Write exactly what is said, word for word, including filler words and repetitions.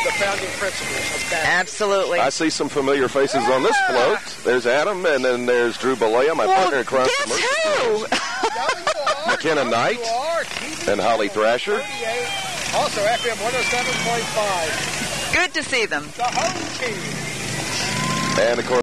the founding principles of that. Absolutely. I see some familiar faces on this float. There's Adam, and then there's Drew Balea, my well, partner across the guess who? McKenna Knight and Holly Thrasher. Also F M one oh seven point five. Good to see them. The home team. And, of course,